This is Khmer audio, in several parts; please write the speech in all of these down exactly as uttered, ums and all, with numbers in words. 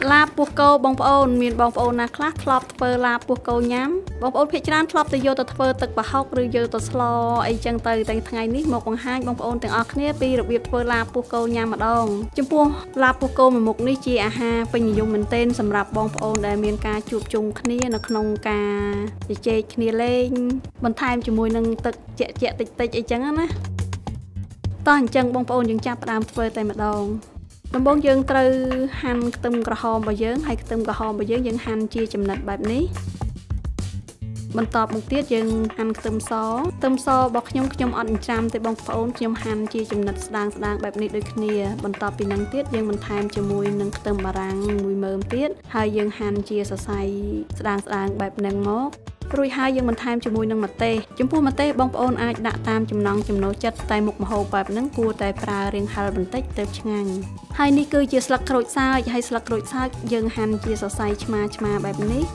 ឡាបពោះគោបងប្អូនមានបងប្អូនណាខ្លះធ្លាប់ធ្វើឡាបពោះគោញ៉ាំបងប្អូនភាគច្រើនធ្លាប់ទៅយកទៅធ្វើទឹកប្រហុកឬយកទៅស្លអីចឹងទៅតែថ្ងៃនេះមកបង្ហាញបងប្អូនទាំងអស់គ្នាពីរបៀបធ្វើឡាបពោះគោញ៉ាំម្ដងចំពោះឡាបពោះគោមួយមុខនេះជាអាហារពេញនិយមមែនទែនសម្រាប់បងប្អូនដែលមានការជួបជុំគ្នានៅក្នុងការជជែកគ្នាលេងបន្ថែមជាមួយនឹងទឹកជាក់ជាក់តិចតិចអីចឹងណាតោះអញ្ចឹងបងប្អូនយើងចាប់ផ្ដើមធ្វើតែម្ដងដំបូងយើងត្រូវហាន់ខ្ទឹមក្រហមរបស់យើងហើយខ្ទឹមក្រហមរបស់យើងយើងហាន់ជាចំណិតបែបនេះបន្ទាប់មកទៀតយើងហាន់ខ្ទឹមសខ្ទឹមសរបស់ខ្ញុំខ្ញុំអត់ចិញ្ច្រាំទេបងប្អូនខ្ញុំហាន់ជាចំណិតស្ដាងស្ដាងបែបនេះដូចគ្នាបន្ទាប់ពីនឹងទៀតយើងបន្ថែមជាមួយនឹងខ្ទឹមបារាំងមួយមើមទៀតហើយយើងហាន់ជាសរសៃស្ដាងស្ដាងបែបហ្នឹងមករួចហើយយើងបន្ថែមជាមួយនឹងម្ទេសចំពោះម្ទេសបងប្អូនអាចដាក់តាមចំណង់ចំណូលចិត្តតែមុខម្ហូបបែបហ្នឹងគួរតែប្រើរាងហឹលបន្តិចទើបឆ្ងាញ់ហើយនេះគឺជាស្លឹកក្រូចសើចហើយស្លឹកក្រូចសើចយើងហាន់ជាសរសៃឆ្មាឆ្មាបែបនេះ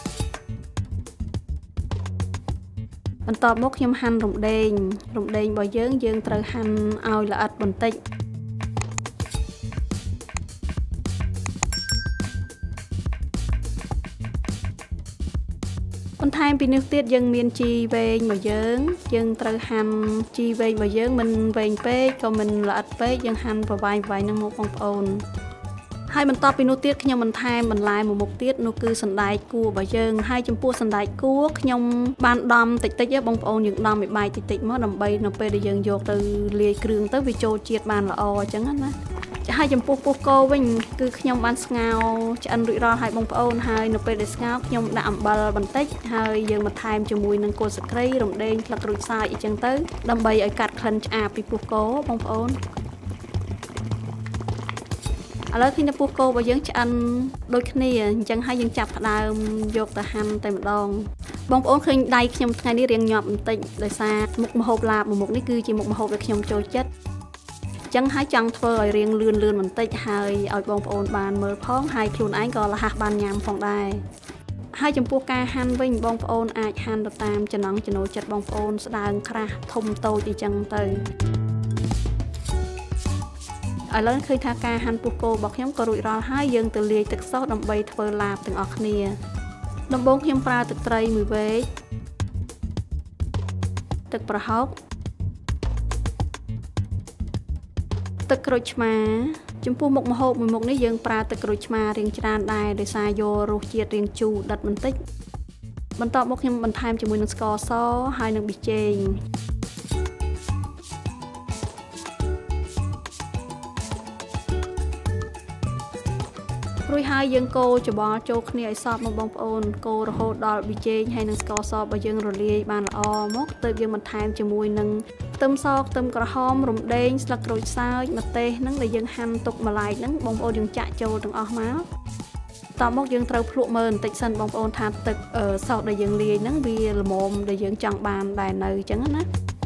បន្ទាប់មកខ្ញុំហាន់រំដេងរំដេងរបស់យើងយើងត្រូវហាន់ឲ្យល្អិតបន្តិចបន្ថែមពីនេះទៀតយើងមានជីវែងរបស់យើងយើងត្រូវហាន់ជីវែងរបស់យើងមិនវែងពេកក៏មិនល្អិតពេកយើងហាន់ប្រវែងប្រវែងនឹងមកបងប្អូនហើយបន្ទាប់ពីនោះទៀតខ្ញុំបន្ថែមបន្លែមួយមុខទៀតនោះគឺសណ្តែកគួររបស់យើងហើយចំពោះសណ្តែកគួរខ្ញុំបានដំតិចតិចទេបងប្អូនយើងដំឲ្យបែកតិចតិចមកដើម្បីនៅពេលដែលយើងយកទៅលាយគ្រឿងទៅវាចូលជាតិបានល្អអញ្ចឹងណាហើយចំពោះពោះគោវិញគឺខ្ញុំបានស្ងោរឆ្អិនរួចរាល់ហើយបងប្អូនហើយនៅពេលដែលស្ងោរខ្ញុំដាក់អំបិលបន្តិចហើយយើងបន្ថែមជាមួយនឹងគល់ស្លឹកគ្រៃរំដេងស្លឹកក្រូចសើចអីចឹងទៅដើម្បីឲ្យកាត់ក្លិនឆ្អាបពីពោះគោបងប្អូនឥឡូវឃើញតែពោះគោរបស់យើងឆ្អិនដូចគ្នាអញ្ចឹងហើយយើងចាប់ផ្ដើមយកទៅហាន់តែម្ដងបងប្អូនឃើញដៃខ្ញុំថ្ងៃនេះរៀងញាប់បន្តិចដោយសារមុខម្ហូបឡាបមួយមុខនេះគឺជាមុខម្ហូបដែលខ្ញុំចូលចិត្តចឹងហើយចង់ធ្វើឲ្យរៀងលឿនលឿនបន្តិចហើយឲ្យបងប្អូនបានមើលផងហើយខ្លួនឯងក៏លះបានញ៉ាំផងដែរហើយចំពោះការហាន់វិញបងប្អូនអាចហាន់ទៅតាមចំណង់ចំណូលចិត្តបងប្អូនស្ដើងក្រាស់ធំតូចអីចឹងទៅឥឡូវឃើញថាការហាន់ពោះគោរបស់ខ្ញុំក៏រួចរាល់ហើយយើងទៅលាយទឹកសុសដើម្បីធ្វើឡាបទាំងអស់គ្នាដំបូងខ្ញុំប្រើទឹកត្រីមួយវែកទឹកប្រហុកទឹកក្រូចឆ្មាចំពោះមុខម្ហូបមួយមុខនេះយើងប្រើទឹកក្រូចឆ្មារៀងច្រើនដែរដោយសារយករសជាតិរៀងជូរដិតបន្តិចបន្ទាប់មកខ្ញុំបន្ថែមជាមួយនឹងស្ករសហើយនឹងប៊ីចេងរួចហើយយើងកូរច្របល់ចូលគ្នាឲ្យសព្វមកបងប្អូនកូររហូតដល់ប៊ីចេងហើយនឹងស្ករសរបស់យើងរលាយបានល្អមកទើបយើងបន្ថែមជាមួយនឹងខ្ទឹមសខ្ទឹមក្រហមរំដេងស្លឹកក្រូចសើចម្ទេសហ្នឹងដែលយើងហាន់ទុកម្លែកហ្នឹងបងប្អូនយើងចាក់ចូលទាំងអស់មកតមកយើងត្រូវភ្លក់មើលបន្តិចសិនបងប្អូនថាទឹកសោសដែលយើងលាយហ្នឹងវាល្មមដែលយើងចង់បានដែរនៅអញ្ចឹងណា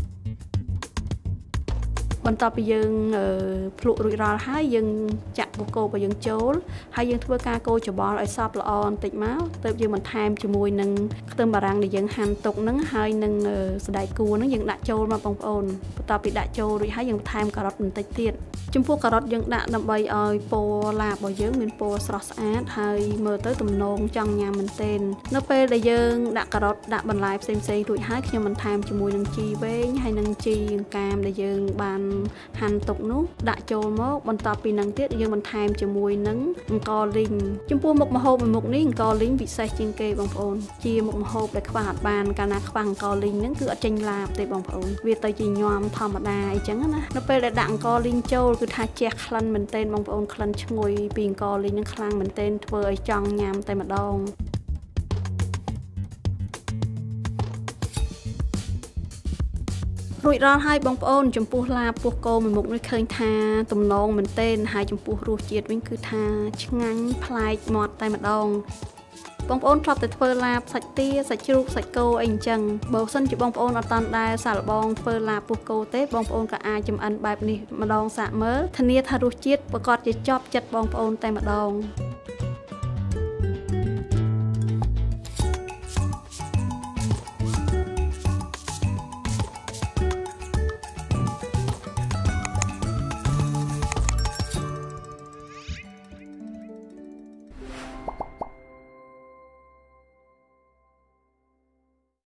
បន្ទាប់ពីយើងភ្លក់រួចរាល់ហើយយើងចាក់ពោះគោរបស់យើងចូលហើយយើងធ្វើការកូរច្របល់ឲ្យសព្វល្អបន្តិចមកទើបយើងបន្ថែមជាមួយនឹងខ្ទឹមបារាំងដែលយើងហាន់ទុកហ្នឹងហើយនឹងសណ្តែកគួរហ្នឹងយើងដាក់ចូលមកបងប្អូនបន្ទាប់ពីដាក់ចូលរួចហើយយើងបន្ថែមការ៉ុតបន្តិចទៀតចំពោះការ៉ុតយើងដាក់ដើម្បីឲ្យពណ៌ឡាបរបស់យើងមានពណ៌ស្រស់ស្អាតហើយមើលទៅទំនងចង់ញ៉ាំមែនទែននៅពេលដែលយើងដាក់ការ៉ុតដាក់បន្លែផ្សេងផ្សេងរួចហើយខ្ញុំបន្ថែមជាមួយនឹងជីវែងហើយនឹងជីអង្កាមដែលយើងបានហាន់ទុកនោះដាក់ចូលមកបន្ទាប់ពីនឹងទៀតយើងបន្ថែមជាមួយនឹងអង្ករលីងចំពោះមុខម្ហូបមួយមុខនេះអង្ករលីងពិសេសជាងគេបងប្អូនជាមុខម្ហូបដែលខ្វះអត់បានកាលណាខ្វះអង្ករលីងហ្នឹងគឺអត់ចេញឡាបទេបងប្អូនវាទៅជាញ៉ាំធម្មតាអីចឹងណានៅពេលដែលដាក់អង្ករលីងចូលគឺថាជះក្លិនមែនទែនបងប្អូនក្លិនឈ្ងុយពីអង្ករលីងហ្នឹងខ្លាំងមែនទែនធ្វើឲ្យចង់ញ៉ាំតែម្ដងរួចរាល់ហើយបងប្អូនចំពោះឡាបពោះគោមួយមុខនេះឃើញថាទំនងមែនទែនហើយចំពោះរសជាតិវិញគឺថាឆ្ងាញ់ប្លែកមាត់តែម្ដងបងប្អូនធ្លាប់តែធ្វើឡាបសាច់ទាសាច់ជ្រូកសាច់គោអីអញ្ចឹងបើមិនជាបងប្អូនអត់តាន់ដែរសាកល្បងធ្វើឡាបពោះគោទេបងប្អូនក៏អាចចម្អិនបែបនេះម្ដងសាកមើលធានាថារសជាតិប្រកបជាជាប់ចិត្តបងប្អូនតែម្ដង